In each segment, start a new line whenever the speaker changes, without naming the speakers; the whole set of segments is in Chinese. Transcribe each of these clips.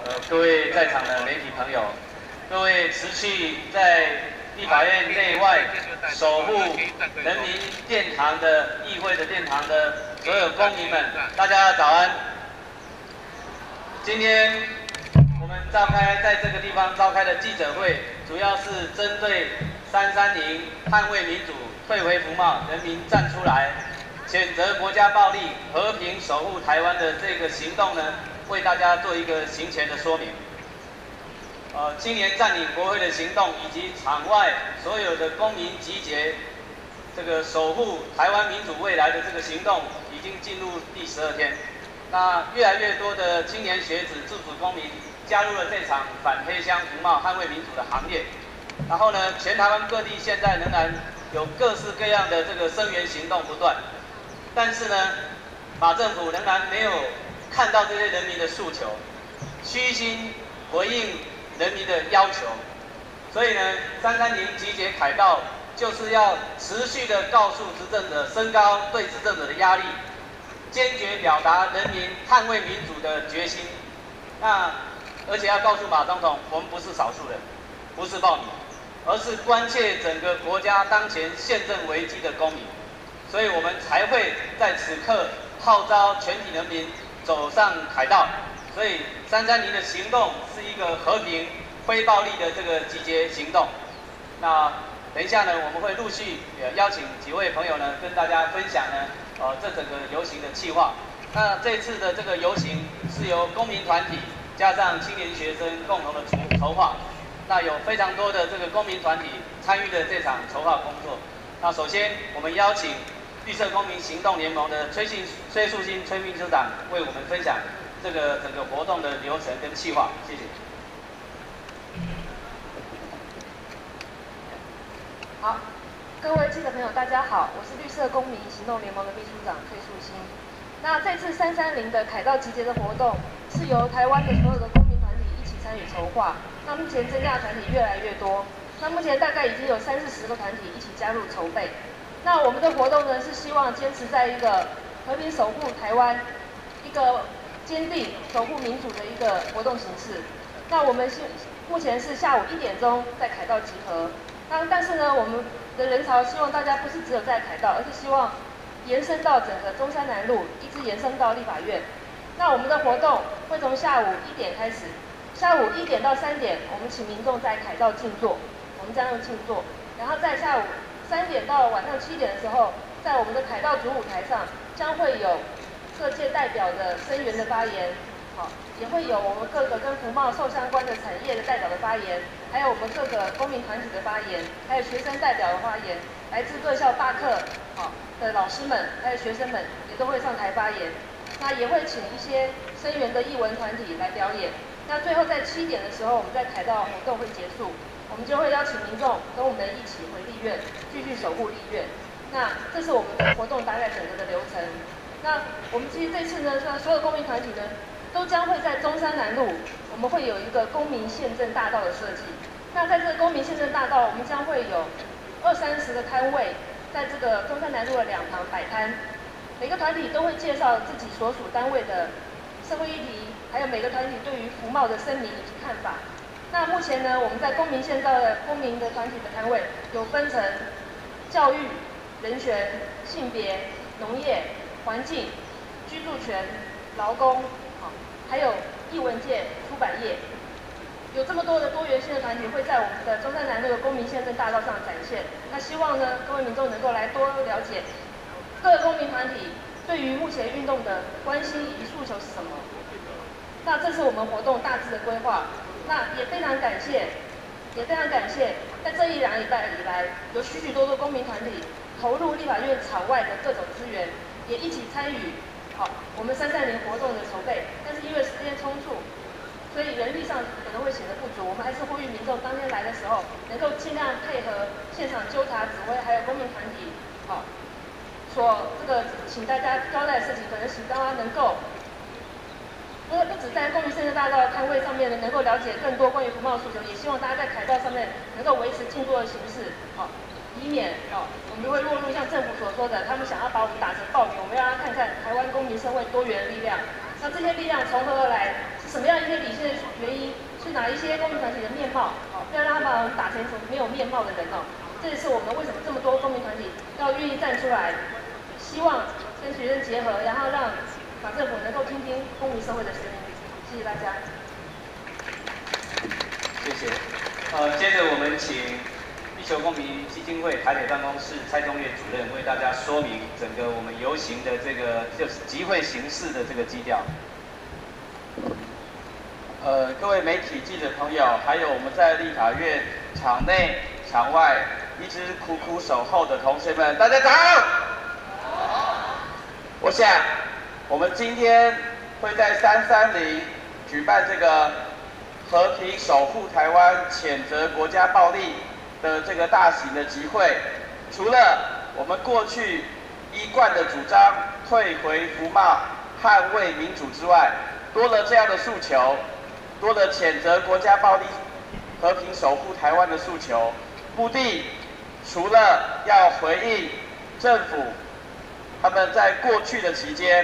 各位在场的媒体朋友，各位持续在立法院内外守护人民殿堂的议会的殿堂的所有公民们，大家早安。今天我们在这个地方召开的记者会，主要是针对330捍卫民主、退回服贸，人民站出来，谴责国家暴力，和平守护台湾的这个行动呢，为大家做一个行前的说明。青年占领国会的行动，以及场外所有的公民集结，这个守护台湾民主未来的这个行动，已经进入第12天。那越来越多的青年学子、自主公民加入了这场反黑箱服贸、捍卫民主的行列。然后呢，全台湾各地现在仍然有各式各样的这个声援行动不断，但是呢，马政府仍然没有看到这些人民的诉求，虚心回应人民的要求。所以呢，330集结凯道就是要持续的告诉执政者，升高对执政者的压力，坚决表达人民捍卫民主的决心。而且要告诉马总统，我们不是少数人，不是暴民，而是关切整个国家当前宪政危机的公民。所以我们才会在此刻号召全体人民走上凯道。所以330的行动是一个和平、非暴力的这个集结行动。那等一下呢，我们会陆续邀请几位朋友呢，跟大家分享呢，这整个游行的计划。那这次的这个游行是由公民团体加上青年学生共同的筹划。那有非常多的这个公民团体参与的这场筹划工作。那首先我们邀请绿色公民行动联盟的崔树新崔秘书长为我们分享这个整个活动的流程跟计划，谢谢。
好，各位记者朋友，大家好，我是绿色公民行动联盟的秘书长崔树新。那这次330的凯道集结的活动是由台湾的所有的公民团体一起参与筹划。那目前增加的团体越来越多，那目前大概已经有30-40个团体一起加入筹备。那我们的活动呢，是希望坚持在一个和平守护台湾、一个坚定守护民主的一个活动形式。那我们目前是下午1点钟在凯道集合。但是呢，我们的人潮希望大家不是只有在凯道，而是希望延伸到整个中山南路，一直延伸到立法院。那我们的活动会从下午1点开始，下午1点到3点，我们请民众在凯道静坐，我们将用静坐。然后在下午3点到晚上7点的时候，在我们的凯道主舞台上，将会有各界代表的声援的发言，也会有我们各个跟服贸受相关的产业的代表的发言，还有我们各个公民团体的发言，还有学生代表的发言，来自各校大课的老师们，还有学生们也都会上台发言。那也会请一些声援的艺文团体来表演。那最后在7点的时候，我们在凯道活动会结束，我们就会邀请民众跟我们一起回立院，继续守护立院。那这是我们的活动大概整个的流程。那我们其实这次呢，所有公民团体呢，都将会在中山南路，我们会有一个公民宪政大道的设计。那在这个公民宪政大道，我们将会有20-30个摊位，在这个中山南路的2旁摆摊。每个团体都会介绍自己所属单位的社会议题，还有每个团体对于服贸的声明以及看法。那目前呢，我们在公民宪造的公民的团体的摊位有分成教育、人权、性别、农业、环境、居住权、劳工，还有艺文界、出版业，有这么多的多元性的团体会在我们的中山南路的公民宪政大道上展现。那希望呢，各位民众能够来多了解各个公民团体对于目前运动的关心以及诉求是什么。那这是我们活动大致的规划。那也非常感谢，在这1-2礼拜以来，有许多公民团体投入立法院场外的各种资源，也一起参与我们330活动的筹备。但是因为时间冲突，所以人力上可能会显得不足。我们还是呼吁民众当天来的时候，能够尽量配合现场纠察指挥，还有公民团体所请大家交代的事情，可能请大家能够不只在公民宪政大道摊位上面能够了解更多关于服贸诉求，也希望大家在凯道上面能够维持静坐的形式，以免我们会落入像政府所说的，他们想要把我们打成暴民。我们要让看看台湾公民社会多元的力量。那这些力量从何而来？是什么样一些理性的原哪一些公民团体的面貌，不要让他把我们打成什么没有面貌的人哦。这也是我们为什么这么多公民团体要愿意站出来，希望跟学生结合，然后让法政府能够听听公民社会的声音。谢谢大家。
谢谢。接着我们请地球公民基金会台北办公室蔡宗岳主任为大家说明整个我们游行的这个就是集会形式的这个基调。各位媒体记者朋友，还有我们在立法院场内场外一直苦苦守候的同学们，大家早！我想，我们今天会在330举办这个和平守护台湾、谴责国家暴力的这个大型的集会，除了我们过去一贯的主张退回服贸、捍卫民主之外，多了这样的诉求，多了谴责国家暴力、和平守护台湾的诉求，目的除了要回应政府他们在过去的期间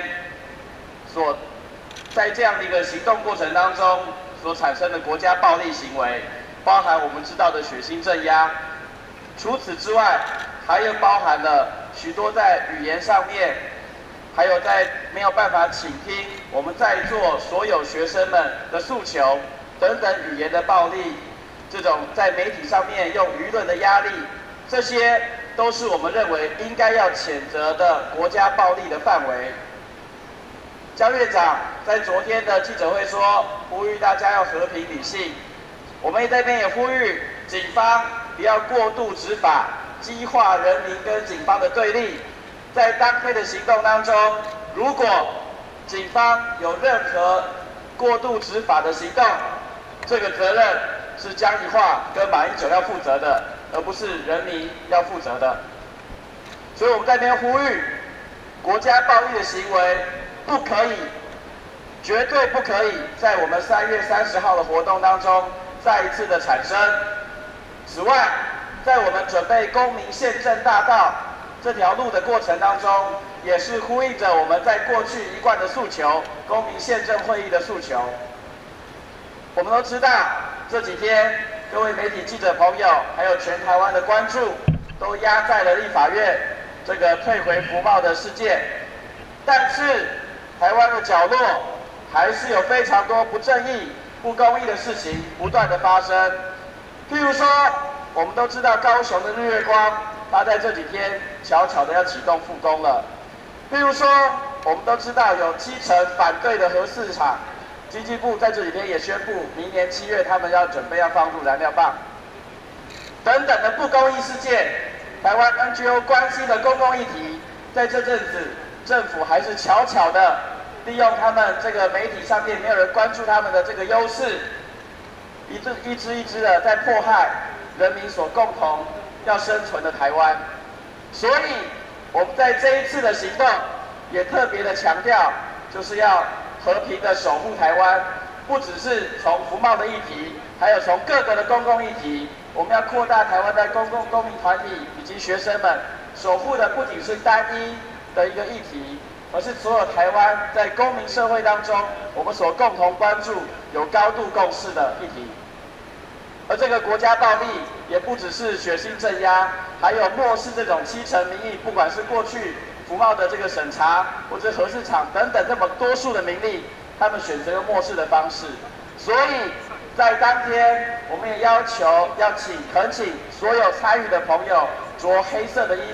在这样的一个行动过程当中所产生的国家暴力行为，包含我们知道的血腥镇压。除此之外，还有包含了许多在语言上面，还有在没有办法倾听我们在座所有学生们的诉求等等语言的暴力，这种在媒体上面用舆论的压力，这些都是我们认为应该要谴责的国家暴力的范围。江院长在昨天的记者会说，呼吁大家要和平理性。我们这边也呼吁警方不要过度执法，激化人民跟警方的对立。在当天的行动当中，如果警方有任何过度执法的行动，这个责任是江宜桦跟马英九要负责的，而不是人民要负责的。所以我们在这边呼吁，国家暴力的行为不可以，绝对不可以在我们3月30号的活动当中再一次的产生。此外，在我们准备公民宪政大道这条路的过程当中，也是呼应着我们在过去一贯的诉求——公民宪政会议的诉求。我们都知道，这几天各位媒体记者朋友，还有全台湾的关注，都压在了立法院这个退回服贸的事件。但是，台湾的角落还是有非常多不正义、不公义的事情不断的发生。譬如说，我们都知道高雄的日月光，它在这几天悄悄的要启动复工了。譬如说，我们都知道有70%反对的核四厂，经济部在这几天也宣布，明年7月他们要准备要放入燃料棒。等等的不公义事件，台湾 NGO 关心的公共议题，在这阵子政府还是悄悄的利用他们这个媒体上面没有人关注他们的这个优势，一支一支的在迫害人民所共同要生存的台湾。所以我们在这一次的行动也特别的强调，就是要和平的守护台湾，不只是从服贸的议题，还有从各个的公共议题，我们要扩大台湾的公民团体以及学生们守护的不仅是单一的一个议题，而是所有台湾在公民社会当中我们所共同关注、有高度共识的议题。而这个国家暴力也不只是血腥镇压，还有漠视这种基层民意，不管是过去服贸的这个审查，或者核市场等等这么多数的民意，他们选择用漠视的方式。所以在当天，我们也要求恳请所有参与的朋友着黑色的衣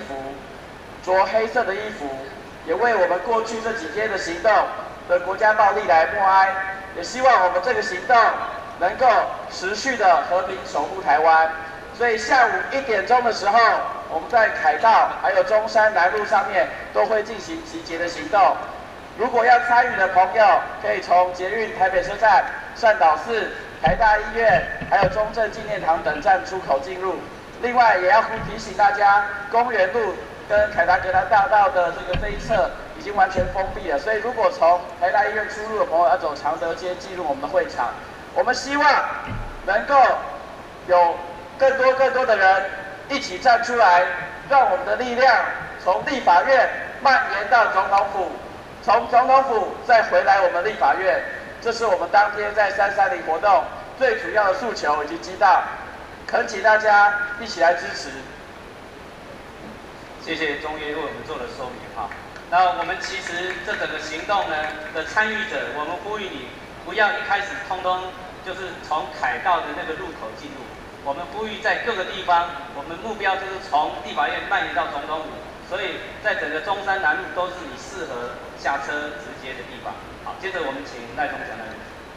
服，也为我们过去这几天的行动的国家暴力来默哀，也希望我们这个行动能够持续的和平守护台湾。所以下午1点钟的时候，我们在凯道还有中山南路上面都会进行集结的行动。如果要参与的朋友，可以从捷运台北车站、善导寺、台大医院，还有中正纪念堂等站出口进入。另外，也要提醒大家，公园路跟凯达格兰大道的这一侧已经完全封闭了，所以如果从台大医院出入的朋友要走常德街进入我们的会场。我们希望能够有更多的人一起站出来，让我们的力量从立法院蔓延到总统府，从总统府再回来我们立法院。这是我们当天在330活动
最主要的诉求以及基道，恳请大家一起来支持。
谢谢中岳为我们做的说明哈。那我们其实这整个行动呢的参与者，我们呼吁你不要一开始通通就是从凯道的那个入口进入，我们呼吁在各个地方，我们目标就是从立法院蔓延到总统府，所以在整个中山南路都是你适合下车直接的地方。好，接着我们请赖总讲来。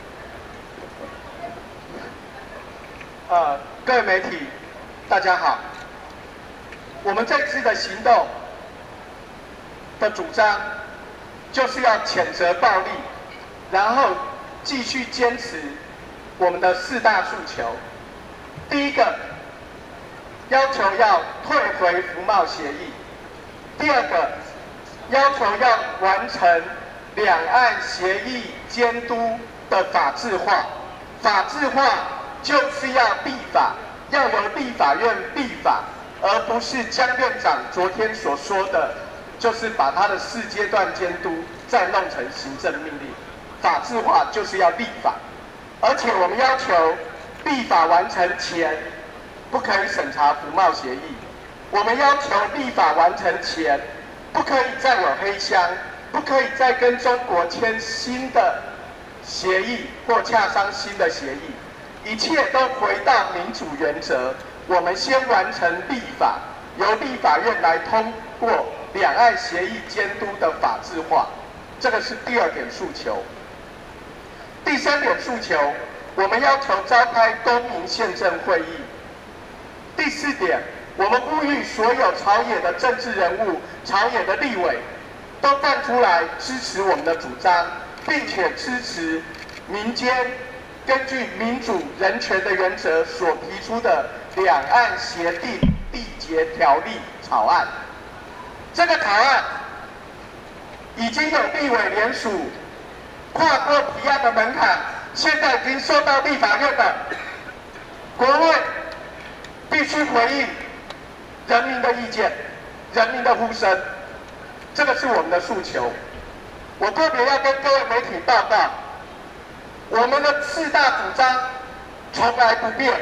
各位媒体，大家好。我们这次的行动的主张，就是要谴责暴力，然后继续坚持我们的4大诉求。第一个，要求要退回服贸协议；第二个，要求要完成两岸协议监督的法制化。法制化就是要立法，要由立法院立法，而不是江院长昨天所说的，就是把他的4阶段监督再弄成行政命令。法制化就是要立法，而且我们要求立法完成前不可以审查服贸协议，我们要求立法完成前不可以再有黑箱，不可以再跟中国签新的协议或洽商新的协议。一切都回到民主原则，我们先完成立法，由立法院来通过两岸协议监督的法制化，这个是第2点诉求。第3点诉求，我们要求召开公民宪政会议。第4点，我们呼吁所有朝野的政治人物、朝野的立委都站出来支持我们的主张，并且支持民间根据民主人权的原则所提出的两岸协定缔结条例草案。这个草案已经有立委联署跨过提案的门槛，现在已经受到立法院的国会必须回应人民的意见、人民的呼声，这个是我们的诉求。我特别要跟各位媒体报告，我们的4大主张从来不变。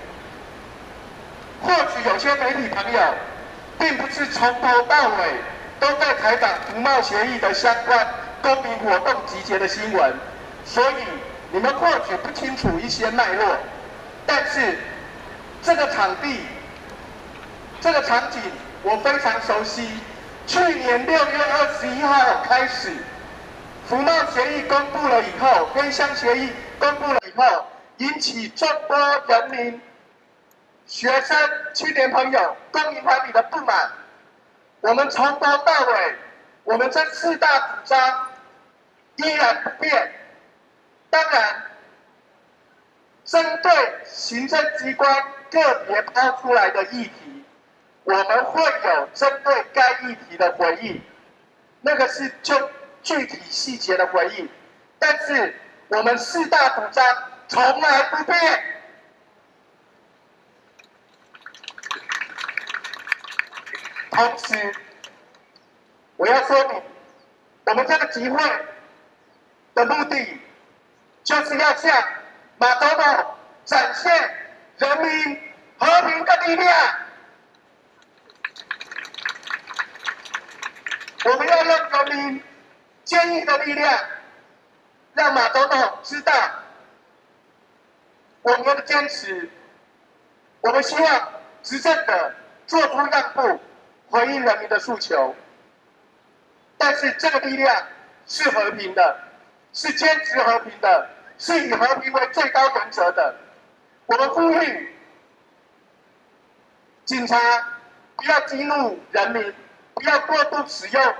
或许有些媒体朋友并不是从头到尾都在采访服贸协议的相关公民活动集结的新闻，所以你们或许不清楚一些脉络。但是这个场地、这个场景我非常熟悉。去年6月21号开始，服贸协议公布了以后，黑箱协议公布了以后，引起众多人民、学生、青年朋友、公民团体的不满。我们从头到尾，我们这4大主张依然不变。当然，针对行政机关个别抛出来的议题，我们会有针对该议题的回应，那个是就具体细节的回应。但是我们4大主张从来不变。同时，我要说明，我们这个集会的目的，就是要向马总统展现人民和平的力量。我们要用人民坚毅的力量，让马总统知道我们的坚持。我们希望执政者做出让步，回应人民的诉求。但是这个力量是和平的，是坚持和平的，是以和平为最高原则的。我们呼吁警察不要激怒人民，不要过度使用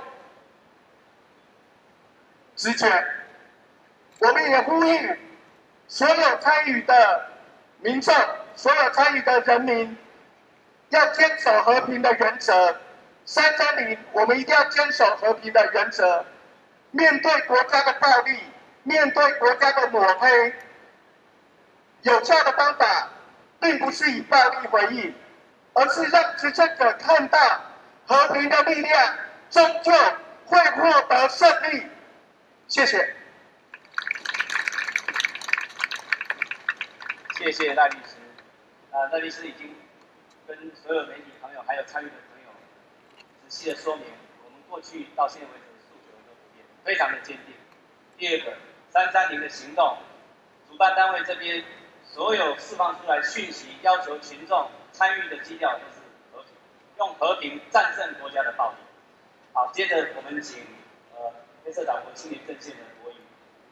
职权。我们也呼吁所有参与的民众、所有参与的人民，要坚守和平的原则。330，我们一定要坚守和平的原则。面对国家的暴力，面对国家的抹黑，有效的方法并不是以暴力回应，而是让执政者看到和平的力量终究会获得胜利。谢谢。
谢谢赖律师。赖律师已经跟所有媒体朋友还有参与的朋友仔细的说明，我们过去到现在为止的诉求都不变，非常的坚定。第二个，330的行动，主办单位这边所有释放出来讯息，要求群众参与的基调就是和平，用和平战胜国家的暴力。好，接着我们请黑色岛国青年阵线的国瑜。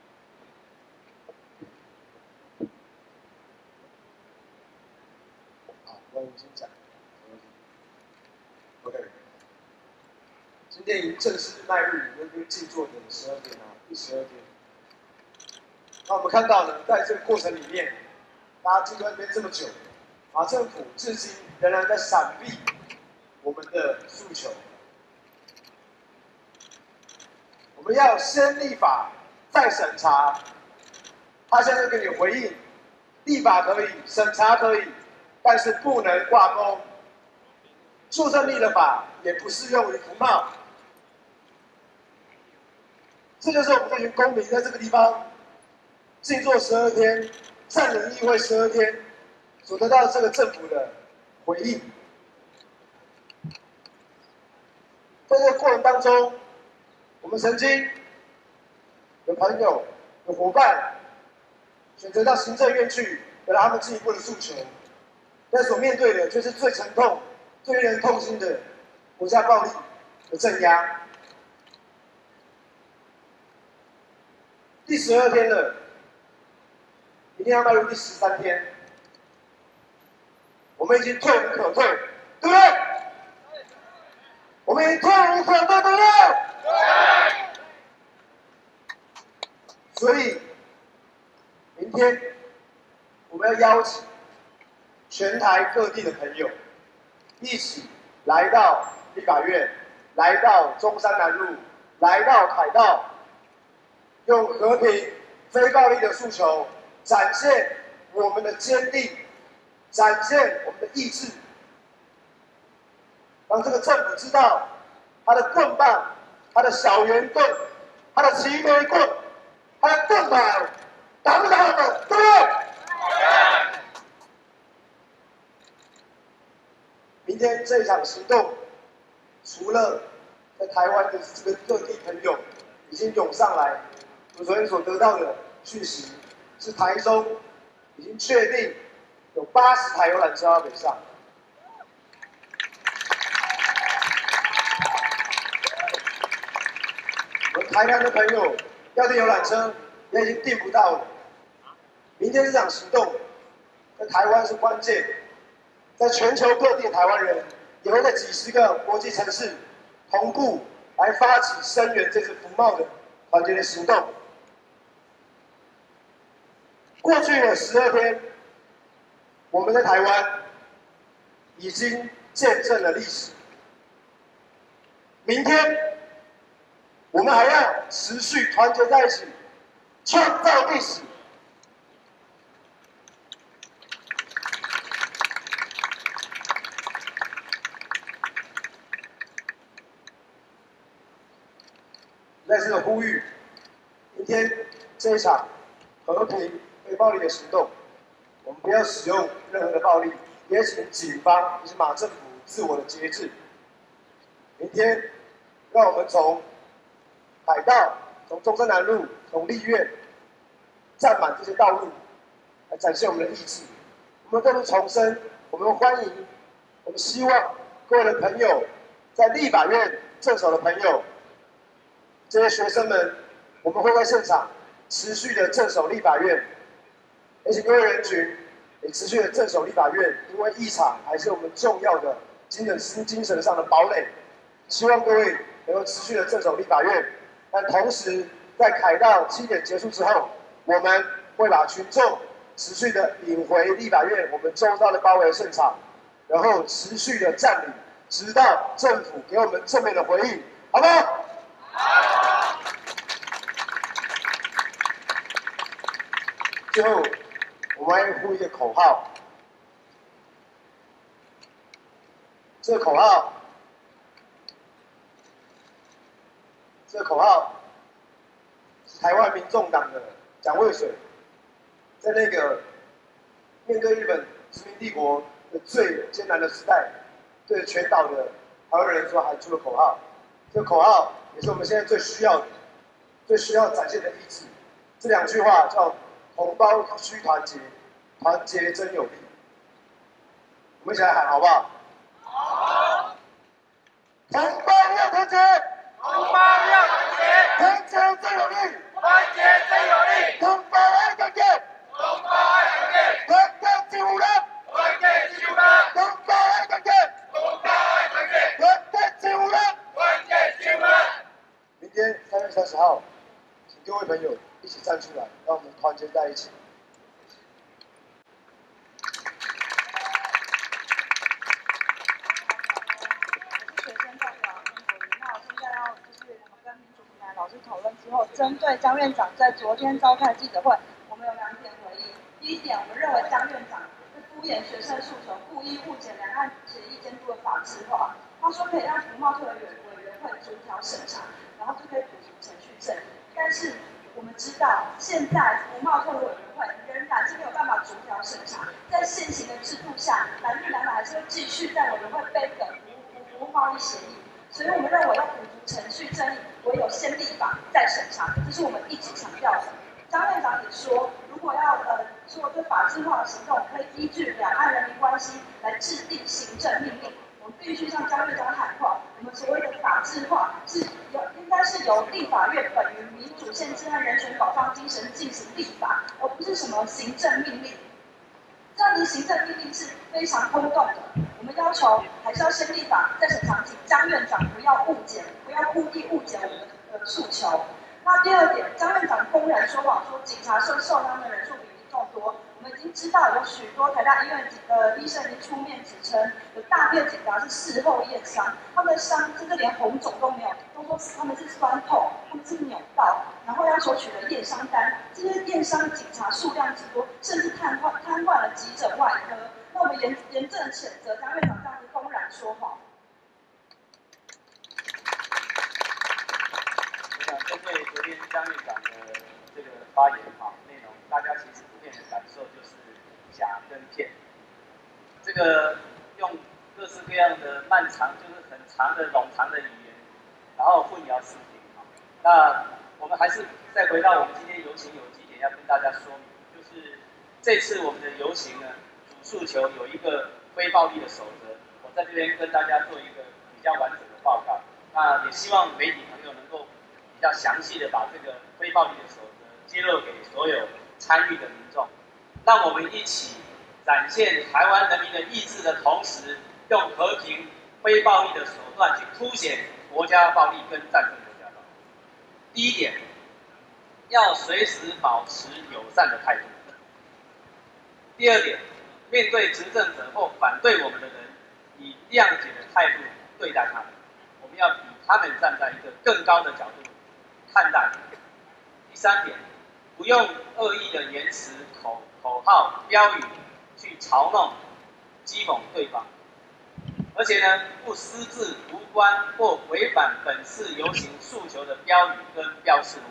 好，我先讲。OK， 今天已经正式迈入那边静坐的12天啊，第12天。那我们看到呢，在这个过程里面，大家静坐那边这么久，马政府至今仍然在闪避我们的诉求。我们要先立法，再审查。他现在给你回应，立法可以，审查可以，但是不能挂钩。作证立的法也不适用于服贸。这就是我们这群公民在这个地方静坐12天，占领议会12天，所得到这个政府的回应。在这个过程当中，我们曾经有朋友、有伙伴选择到行政院去，得到他们进一步的诉求，但所面对的却是最沉痛、最令人痛心的国家暴力的镇压。第12天了，一定要迈入第13天。我们已经退无可退，对不对？我们已经退无可退，对不对？对。所以，明天我们要邀请全台各地的朋友一起来到立法院，来到中山南路，来到凯道，用和平、非暴力的诉求，展现我们的坚定，展现我们的意志，让这个政府知道，他的棍棒、他的小圆棍、他的齐眉棍、他的盾牌，打不打得动？对不对？明天这一场行动，除了在台湾的这个各地朋友已经涌上来，我昨天所得到的讯息是台中已经确定有80台游览车要北上。我们台南的朋友要订游览车也已经订不到了。明天这场行动在台湾是关键，在全球各地的台湾人也会在几10个国际城市同步来发起声援这次服贸的团结的行动。过去的12天，我们在台湾已经见证了历史。明天，我们还要持续团结在一起，创造历史。再次的呼吁，明天这一场和平非暴力的行动，我们不要使用任何的暴力，也请警方以及马政府自我的节制。明天，让我们从海道、从中山南路、从立院占满这些道路，来展现我们的意志。我们再次重申，我们欢迎，我们希望各位的朋友，在立法院镇守的朋友。这些学生们，我们会在现场持续的镇守立法院，而且各位人群也持续的镇守立法院，因为议场还是我们重要的精神上的堡垒。希望各位能够持续的镇守立法院，但同时在凯道7点结束之后，我们会把群众持续的引回立法院我们周遭的包围现场，然后持续的占领，直到政府给我们正面的回应，好不好？最后，我们还呼一个口号。这个口号是台湾民众党的蒋渭水在那个面对日本殖民帝国的最艰难的时代，对全岛的台湾人说喊出了口号。这个口号也是我们现在最需要展现的意志。这2句话叫“同胞需团结，团结真有力”。我们一起来喊好不好？好。同胞要团结，
同胞要团结，
团结真有力，
团结真有力，
同胞爱团结，
同胞爱团结，
团结起舞人，
团结起舞人，
同胞爱团结，
同胞爱团结，
团结起舞人，
团结起舞人。
明天3月30号，请各位朋友一起站出来，让我们团结在一起。
老师讨论之后，针对张院长在昨天召开记者会，我们有2点回应。第一点，我们认为张院长是敷衍学生诉求，故意误解两岸协议监督的法制化。他说可以让服贸特委员会逐条审查，然后就可以补足程序正义。但是我们知道，现在服贸特委员会仍然是没有办法逐条审查，在现行的制度下，南日两党还是会继续在委员会背梗服务贸易协议。所以我们认为要补足程序正义，唯有先立法再审查，这是我们一直强调的。张院长也说，如果要做这法制化的行动，可以依据两岸人民关系来制定行政命令。我们必须向张院长喊话，我们所谓的法制化应该是由立法院本于民主宪制和人权保障精神进行立法，而不是什么行政命令。这样的行政命令是非常空洞的。我们要求还是要先立法再审查，请张院长不要误解，不要故意误解我们的诉求。那第二点，张院长公然说谎，说警察受伤的人数比民众多。我们已经知道有许多台大医院的医生已经出面指称，有大批的警察是事后验伤，他们的伤甚至连红肿都没有，都说他们是酸痛，他们是扭到，然后要求取得验伤单。这些验伤的警察数量之多，甚至瘫痪了急诊外科。那我们严正谴责张院长这样子公然说谎。
我想针对昨天张院长的这个发言内容，大家其实普遍的感受就是假跟骗。这个用各式各样的漫长，就是很长的冗长的语言，然后混淆视听。那我们还是再回到我们今天游行有几点要跟大家说明，就是这次我们的游行呢，主诉求有一个非暴力的守则，我在这边跟大家做一个比较完整的报告。那也希望媒体朋友能够比较详细的把这个非暴力的守则揭露给所有参与的民众，让我们一起展现台湾人民的意志的同时，用和平、非暴力的手段去凸显国家暴力跟战争国家暴力。第一点，要随时保持友善的态度。第二点，面对执政者或反对我们的人，以谅解的态度对待他们。我们要比他们站在一个更高的角度看待。第三点，不用恶意的言辞、口号、标语去嘲弄、讥讽对方，而且呢，不私自无关或违反本次游行诉求的标语跟标示物。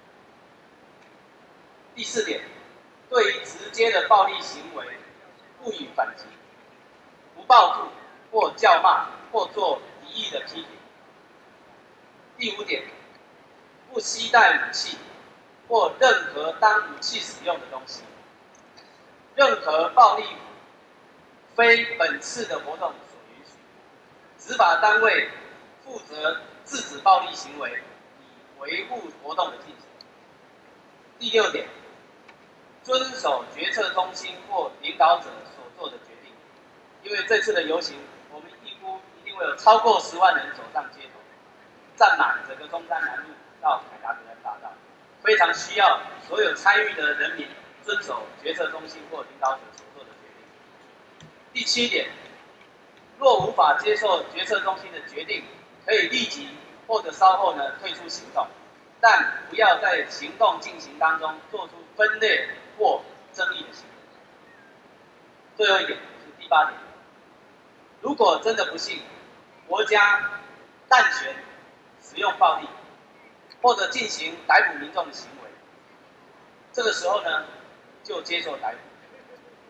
第四点，对于直接的暴力行为不予反击，不报复或叫骂或做敌意的批评。第五点，不携带武器或任何当武器使用的东西。任何暴力非本次的活动所允许。执法单位负责制止暴力行为，以维护活动的进行。第六点，遵守决策中心或领导者所做的决定。因为这次的游行，我们预估一定会有超过10万人走上街头，占满整个中山南路到凯达格兰大道，非常需要所有参与的人民遵守决策中心或领导者所做的决定。第七点，若无法接受决策中心的决定，可以立即或者稍后呢退出行动，但不要在行动进行当中做出分裂或争议的行为。最后一点是第8点，如果真的不幸国家滥权使用暴力，或者进行逮捕民众的行为，这个时候呢就接受逮捕，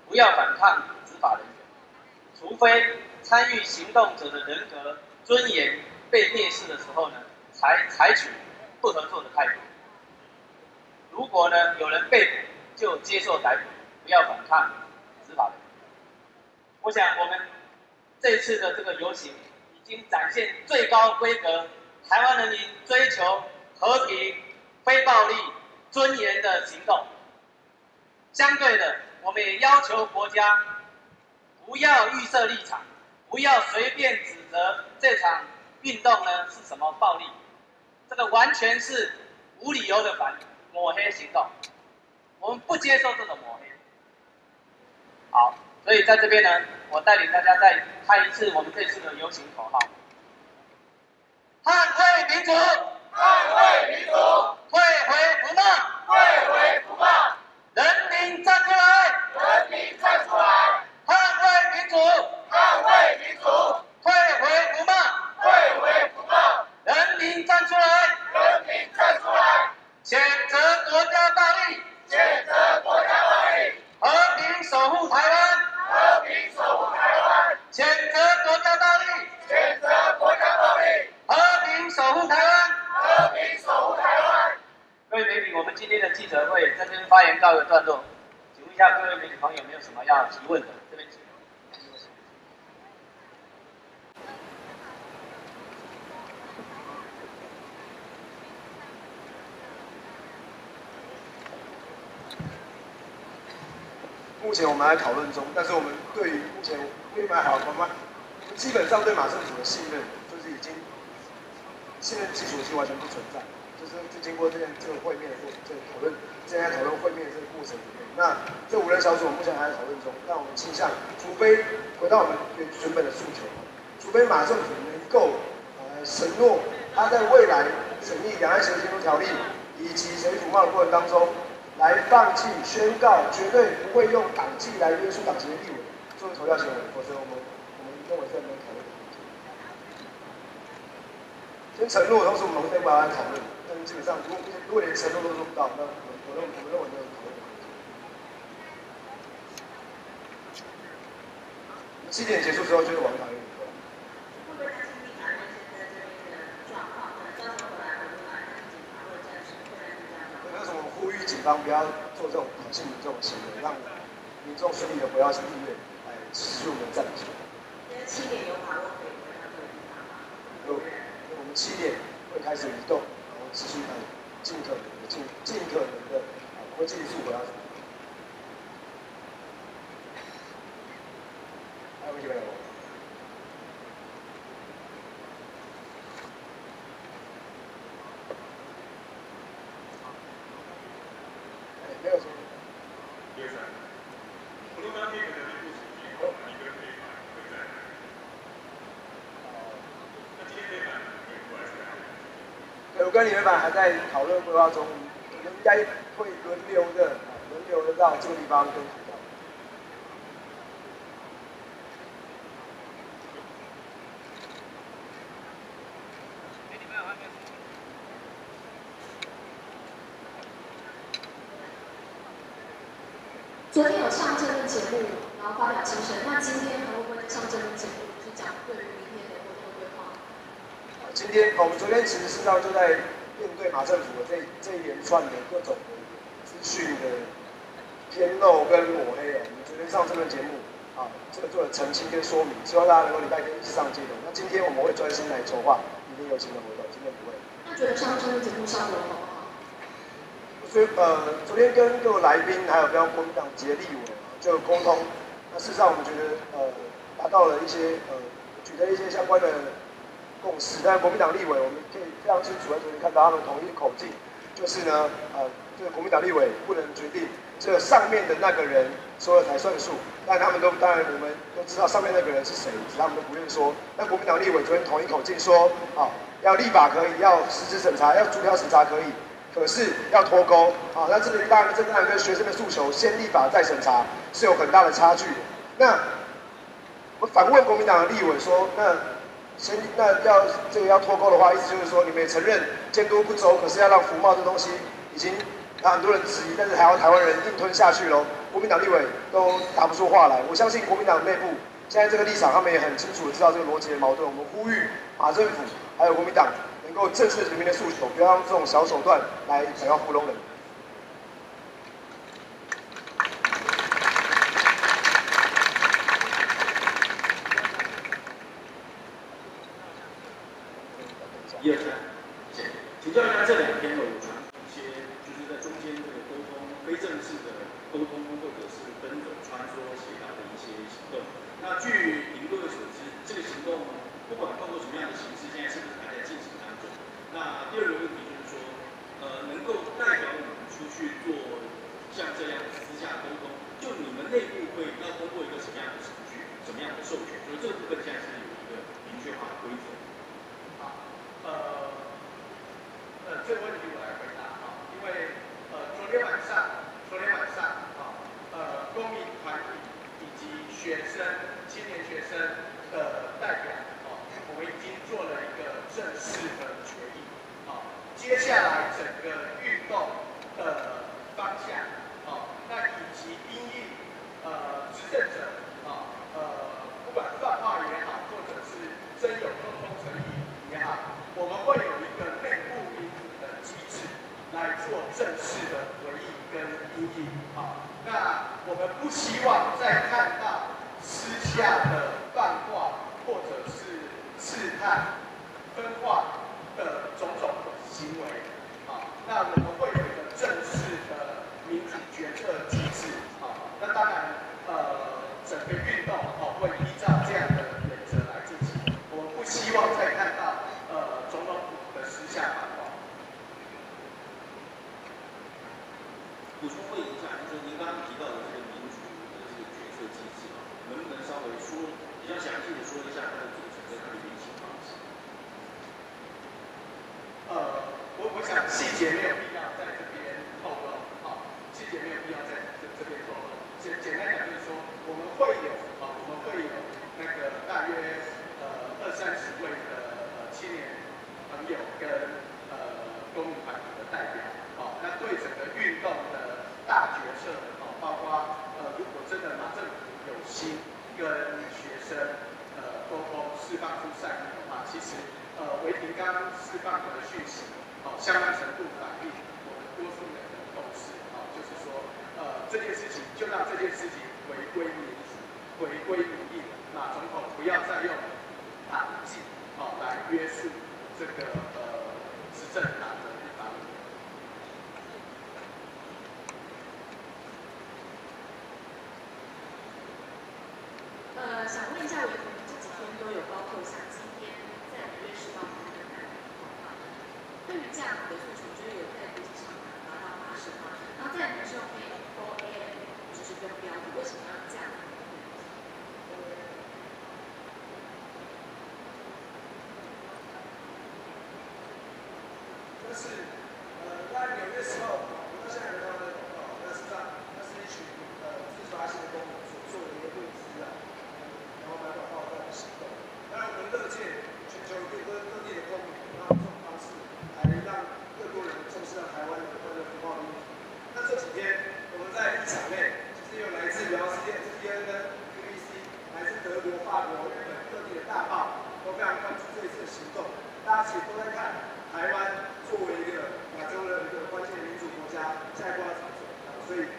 不要反抗执法人员，除非参与行动者的人格尊严被蔑视的时候呢，才采取不合作的态度。如果呢有人被捕，就接受逮捕，不要反抗执法人员。我想我们这次的这个游行已经展现最高规格台湾人民追求和平、非暴力、尊严的行动。相对的，我们也要求国家不要预设立场，不要随便指责这场运动呢是什么暴力，这个完全是无理由的抹黑行动，我们不接受这种抹黑。好，所以在这边呢，我带领大家再看一次我们这次的游行口号：捍卫民主，
捍卫民主，
退回服贸，
退回服贸，
人民站出来，
人民站出来，
捍卫民主，
捍卫民主，
退回服贸，
退回服贸，
人民站出来，
人民站出来，
谴责国家暴力，
谴责国家暴力，
和平守护台湾，
和平守护台湾，
谴责国家暴力，
谴责国家暴力，
和平守护台湾。
和平守护台湾。
各位媒体，我们今天的记者会在这边发言告一个段落，请问一下各位媒体朋友有没有什么要提问的？这边请。
目前我们还讨论中，但是我们对于目前对马好基本上对马政府的信任，就是已经信任基础已经完全不存在。就是经过这个会面的这个讨论，现在讨论会面的这个过程里面，那这5人小组我目前还在讨论中。那我们倾向，除非回到我们原本的诉求，除非马政府能够承诺他在未来审议两岸协议条例以及协议服贸的过程当中，来放弃宣告绝对不会用党纪来约束党籍的立委作为投票行为，否则我们认为这没有讨论的空间。先承诺，同时我们再把它讨论。但是基本上，如果连承诺都做不到，那我们认为没有讨论的空间。7点结束之后就是王法院。
会不会担心立法院现在这边的状况，可能到时候回来警察或者战士会来这样？
那时候我们呼吁警方不要做这种挑衅的这种行为，让民众顺利的回到立院来持续我们的战争。
因为7点有把握可以回到这个地方吗？
我们7点会开始移动。持续看，尽可能的，不会尽速回到。还有问题没有？没有什么。我跟李委员还在讨论规划中，我们应该会轮流的到这个地方跟讨论。
昨天有上政论节目，然后发表精神，那今天还会不会上政论节目，就是讲对于明天的活动规划？
今天我们昨天其实事实上就在面对马政府的这一连串的各种的资讯的偏漏跟抹黑我们昨天上这个节目这个做了澄清跟说明，希望大家能够礼拜天一起上街头。那今天我们会专心来筹划明天游行的活动，今天不会。
那觉得上这个节目效果好不好？
所以昨天跟各位来宾还有国民党籍的立委就有沟通，那事实上我们觉得达到了一些取得一些相关的共识。但国民党立委我们可以非常清楚在昨天看到他们统一口径，就是呢这个国民党立委不能决定这个上面的那个人说了才算数，但他们当然我们都知道上面那个人是谁，只是他们都不愿说。那国民党立委昨天统一口径说要立法可以，要实质审查，要逐条审查可以。可是要脱钩那这个当然跟学生的诉求先立法再审查是有很大的差距的。那我反问国民党的立委说，那要脱钩的话，意思就是说你们也承认监督不周，可是要让服贸这东西已经很多人质疑，但是还要台湾人硬吞下去喽。 国民党立委都答不出话来。我相信国民党内部现在这个立场，他们也很清楚的知道这个逻辑的矛盾。我们呼吁马政府还有国民党能够正视人民的诉求，不要用这种小手段来想要糊弄人。
1、2、3，请教一下这2天有传一些，就是在中间这个沟通非正式的沟通，或者是分组穿梭协调的一些行动。那据您各位所知，这个行动不管透过什么样的形式，现在是不是还在进行当中？那第二个问题就是说，能够代表你们出去做像这样私下沟通，就你们内部会要通过一个什么样的程序、什么样的授权？所以这个部分现在是有一个明确化的规则。
这个问题我来回答啊，因为昨天晚上公民团体以及学生、青年学生的代表我们已经做了一个正式的决议接下来整个运动的方向那以及因应执政者不管泛化也好，或者是真有沟通诚意也好，我们会有一个内部民主的机制来做正式的回应跟因应那我们不希望再看到私下的泛化或者是试探、分化的种种行为那我们会有一个正式的民主决策机制那当然整个运动会依照这样的原则来进行。我们不希望再看到总统府的私下反话。
补充问一下，就是您刚刚提到的这个民主的这个决策机制能不能稍微说比较详细的说一下它的组成跟它的运行方式？
我想细节没有必要在这边透露细节没有必要在这边透露。简单讲就是说，我们会有那个大约20-30位的青年朋友跟公民团体的代表那对整个运动的大决策包括如果真的马政府有心跟学生沟通释放出善意的话，其实维廷刚释放的讯息相当程度反映我们多数人的共识就是说这件事情就让这件事情回归民主，回归民意。马总统不要再用党纪来约束这个执政党的一方。
想问一下，维廷这几天都有包括像今天在5月10号的那个对于这样的诉求，就是有在国际上达到80%然后在你们是用 4AM 就是跟标的，为什么要这样？
但是在5月10号，我到现在还没看到那个广告，但是那是一群自发性的公民所做的一个募资然后买广告的行动。当然，我们乐见全球各地的公民用这种方式来让更多人重视到台湾的福报民主。那这几天我们在一场内，其实有来自比方说 CNN 跟 BBC， 来自德国、法国、日本各地的大报都非常关注这一次的行动。大家其实都在看台湾作为一个亚洲的一个关键的民主国家，下一步要怎么走？所以。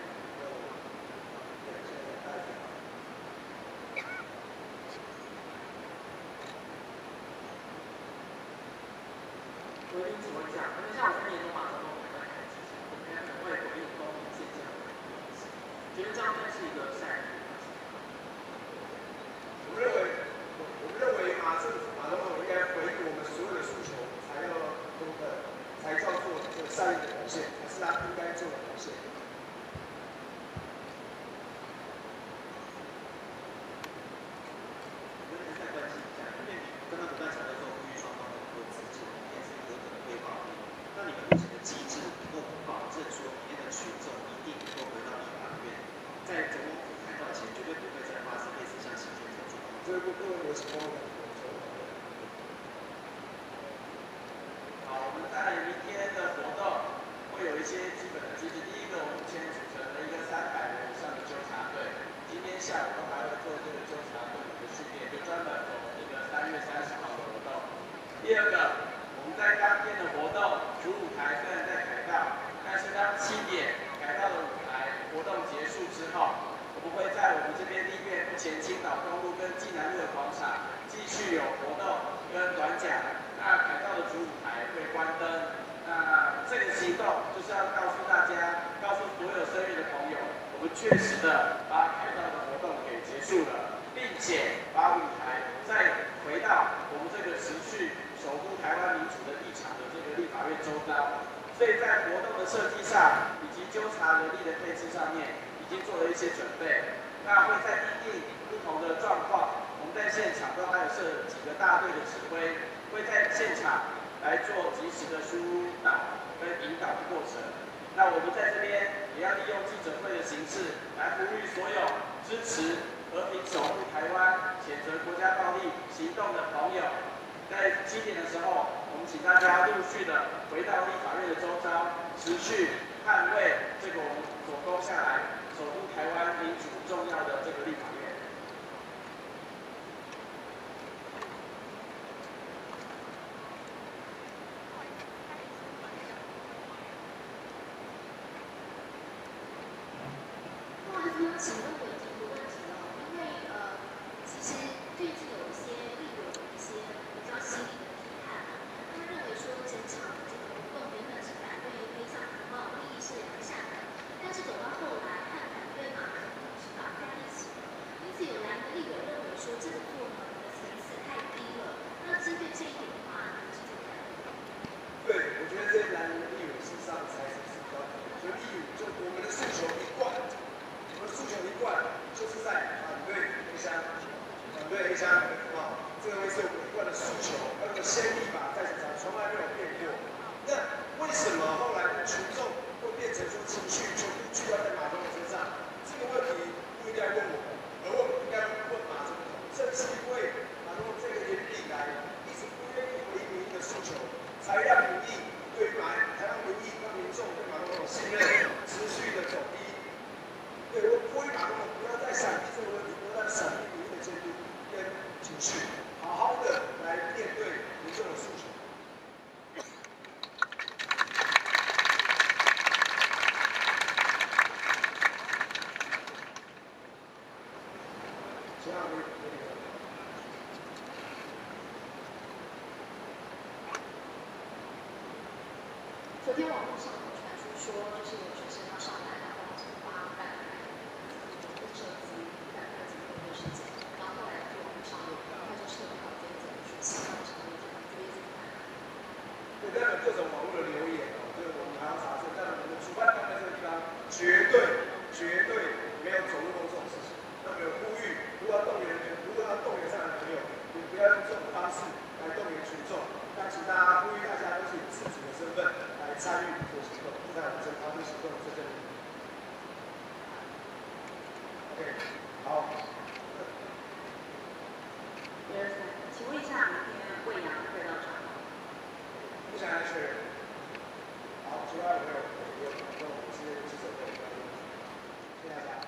我跟你请问一下，像我们年终马上都在开之前，我们可能会回应公民现象的东西，觉得这样是一个善意的事情。
我们认为马总统应该回应我们所有的诉求，才叫做这个善意的表现，才是他应该做的表现。
我们再关心一下，因为刚刚不断强调说呼吁双方能够自治，也是合格的规划。那你们目前的机制能够保证说里面的群众一定能够回到立法院，在总统府开到前，绝对不会再发生类似像行政这种状况。
这个部分有什么？
好，我们在明天的活动会有一些基本的机制。第一个，我们目前组成了一个300人以上的纠
下午都还会做这个纠察队的训练，就专门走这个3月30号的活动。第二个，我们在当天的活动主舞台虽然在凯道，但是当7点凯道的舞台活动结束之后，我们会在我们这边立院前青岛公路跟暨南路的广场继续有活动跟短讲。那凯道的主舞台会关灯。那这个行动就是要告诉大家，告诉所有生育的朋友，我们确实的把凯道的活动给结束了，并且把舞台再回到我们这个持续守护台湾民主的立场的这个立法院周遭。所以在活动的设计上以及纠察人力的配置上面，已经做了一些准备。那会在因应不同的状况，我们在现场都还有设几个大队的指挥，会在现场来做及时的疏导跟引导的过程。那我们在这边也要利用记者会的形式来呼吁所有支持和平守护台湾、谴责国家暴力行动的朋友，在7点的时候，我们请大家陆续的回到立法院的周遭，持续捍卫这个我们所攻下来、守护台湾民主重要的这个立法院。
请问我已经不问题了，因为其实最近有一些立委有一些比较犀利的批判，他们认为说整场的这个活动原本是反对非常服贸利益是良善的，但是走到后来和反对马可能是绑在一起的，因此有蓝的立委认为说这个做法的层次太低了。那针对这一点的话，你是怎么看？
对，我觉得这些蓝的立委事实上才是极端的，就例如就我们的诉求一贯。我们诉求一贯就是在反对黑箱，反对黑箱啊，这个会是我们一贯的诉求，那个先例吧，在场从来没有变过。那为什么后来的群众会变成说情绪全部聚焦在马总统身上？这个问题不应该问我们，而我们应该问马总统。正是因为马总统这个年以来一直不愿意回应民意的诉求，才让民意对台湾民意让民众对马总统信任持续的走低。对，我呼吁马总统不要再闪避这个问题，不要再闪避民意的监督跟情绪，好好的来面对民众的诉求。
昨天网络上有传出说，就是有学生要上来，然后发100手机100块钱的事情，然后后来就网上有他就撤掉这个学习上成为这个追踪看。
对，当然有各种网络的留言哦，这个我们还要查证。但我们的主办单位这个地方绝对没有走路动这种事情。那我们呼吁，如果要动员上来的朋友，你不要用这种方式来动员群众。那请大家呼吁大家都是以自主的身份来参与这个行动，这在我们这防疫行动的这里。OK， 好。
请问一下，明天魏阳会到场吗？
目前还确认。好，其他有没有跟我们这些记者朋友交流？谢谢大家。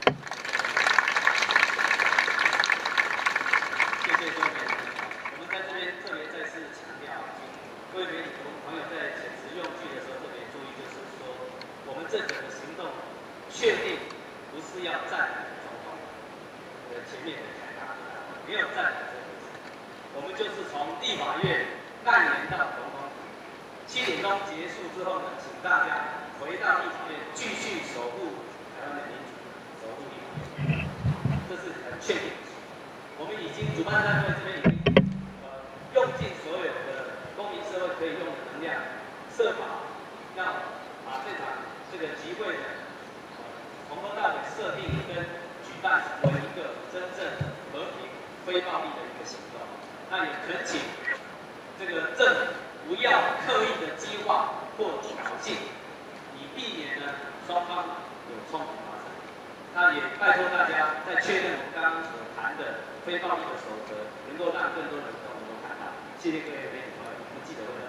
谢谢各位。我们在这边特别再次强调，各位媒体朋友在遣词用句的时候特别注意，就是说我们这整个行动确定不是要占领总统的前面的凯达，没有占领这个。我们就是从立法院蔓延到总统府，7点钟结束之后呢，请大家回到立法院继续守护台湾的民主，守护立法院，这是很确定的。我们已经主办单位这边已经用尽所有的公民社会可以用的能量，设法要把这个集会的从头到尾设定跟举办为一个真正和平、非暴力的一个行动。那也恳请这个政府不要刻意的激化或挑衅，以避免呢双方有冲突发生。那也拜托大家在确认我们刚刚所谈的非暴力的守则，能够让更多人都能够看到。谢谢各位媒体朋友，我们记者会。